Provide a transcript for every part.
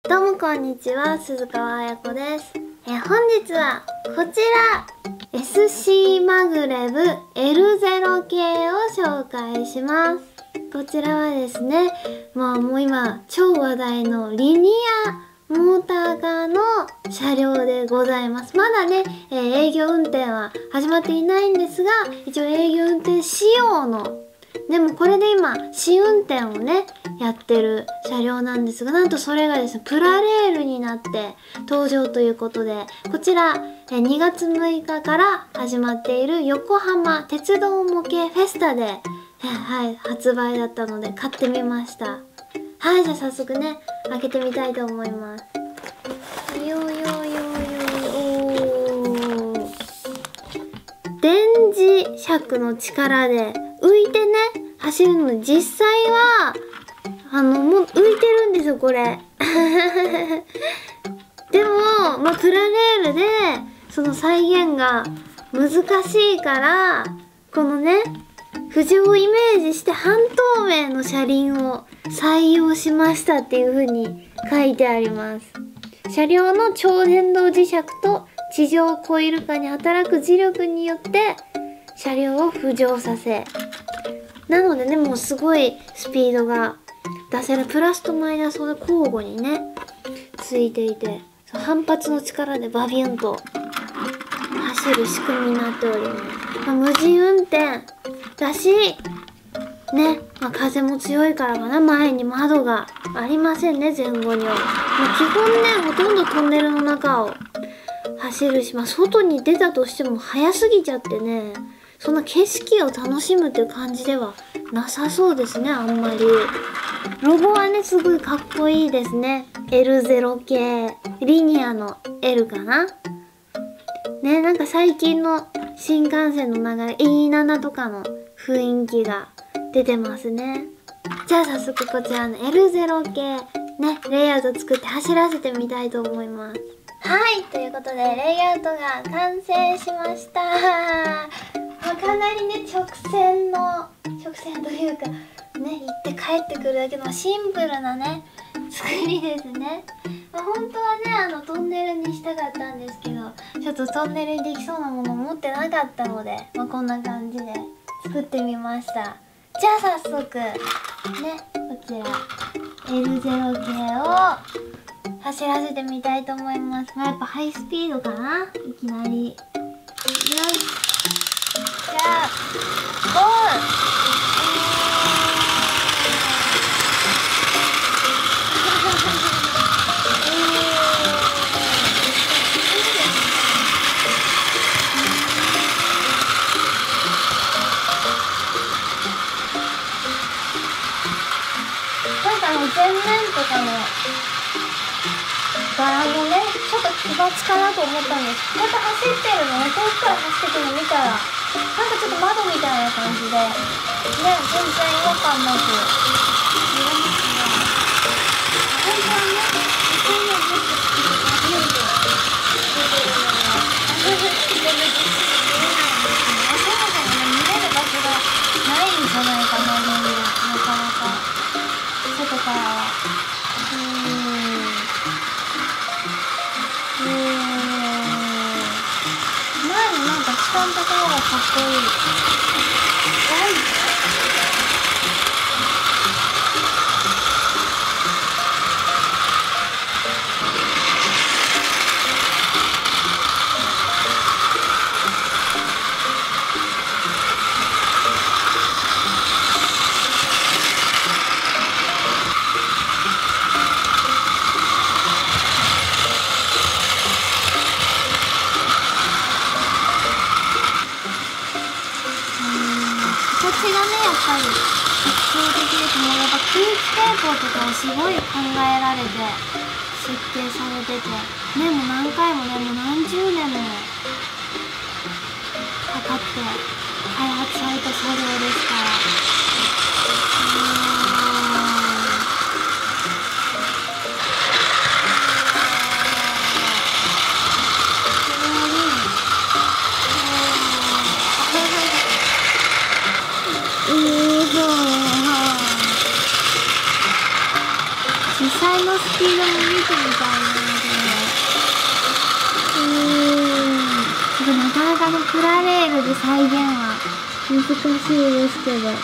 どうもこんにちは、鈴川彩子です。本日はこちら SC マグレブ L0 系を紹介します。こちらはですね、もう今超話題のリニアモーターカーの車両でございます。まだね、営業運転は始まっていないんですが、一応営業運転仕様のでもこれで今試運転をねやってる車両なんですが、なんとそれがですねプラレールになって登場ということで、こちら2月6日から始まっている横浜鉄道模型フェスタで、発売だったので買ってみました。はい、じゃあ早速ね開けてみたいと思います。よよよよおー、電磁石の力で浮いてね走るので、実際はもう浮いてるんですよこれでも、プラレールでその再現が難しいから、このね浮上をイメージして半透明の車輪を採用しましたっていう風に書いてあります。車両の超電導磁石と地上コイル下に働く磁力によって車両を浮上させ、なのでねもうすごいスピードが出せる。プラスとマイナスを交互にねついていて、反発の力でバビュンと走る仕組みになっております。無人運転だしね、風も強いからかな、前に窓がありませんね、前後には。基本ねほとんどトンネルの中を走るし、外に出たとしても早すぎちゃってね、そんな景色を楽しむっていう感じではなさそうですね、あんまり。ロゴはねすごいかっこいいですね。 L0 系リニアの L かなね。なんか最近の新幹線の流れ E7 とかの雰囲気が出てますね。じゃあ早速こちらの L0 系ねレイアウト作って走らせてみたいと思います。はい、ということでレイアウトが完成しました。かなりね直線というかね、行って帰ってくるだけのシンプルなね作りですね。本当はねトンネルにしたかったんですけど、ちょっとトンネルにできそうなもの持ってなかったので、こんな感じで作ってみました。じゃあ早速ねこちら L0 系を走らせてみたいと思います。やっぱハイスピードかな、いきなり。よし、じゃあゴー。前面とかの柄もねちょっと奇抜かなと思ったんです。こうやって走ってるのね、遠くから走ってくるの見たらなんかちょっと窓みたいな感じでね、全然違和感なく見えますね。本当はね実際にはもっと初めて出てるのが全然実際に見れないんですけど、そもそもね見れる場所がないんじゃないかな、なかなか外からは。前になんか下のところがかっこいい。形がねやっぱり特徴的ですね。やっぱ空気抵抗とかをすごい考えられて設計されててね、もう何回もねもう何十年もかかって開発された車両ですから。実際ののスピードも見てみたいな。なかなかね、プラレールで再現は難しいですけど。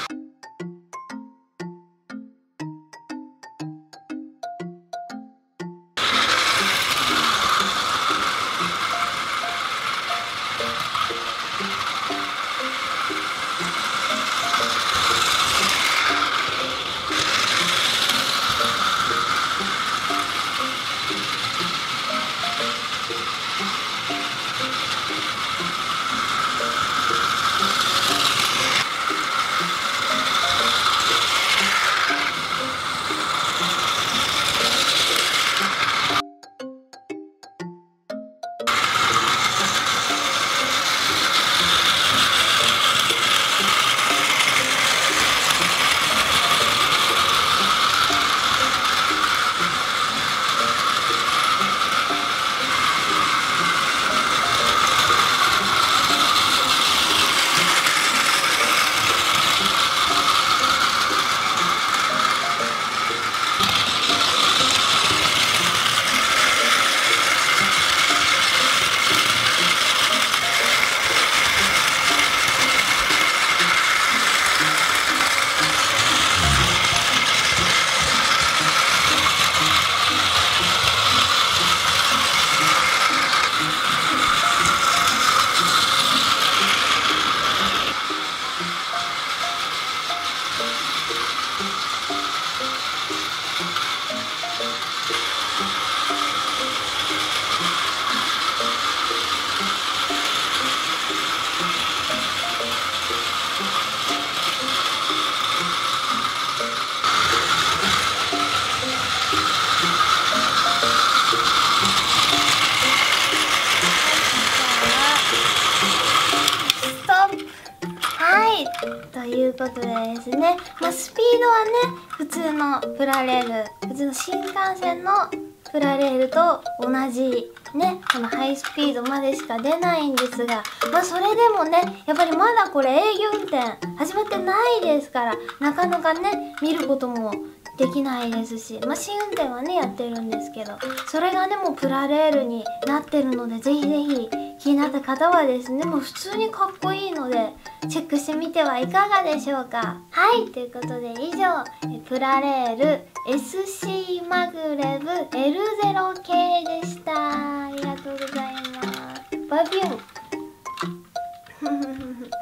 ということでですね、スピードはね、普通のプラレール、普通の新幹線のプラレールと同じね、このハイスピードまでしか出ないんですが、それでもね、やっぱりまだこれ営業運転始まってないですから、なかなかね、見ることもできないですし、試運転はね、やってるんですけど、それがね、もうプラレールになってるので、ぜひぜひ気になった方はですね、もう普通にかっこいいのでチェックしてみてはいかがでしょうか。はい、ということで以上、プラレール SC マグレブ L0 系でした。ありがとうございます。バビュン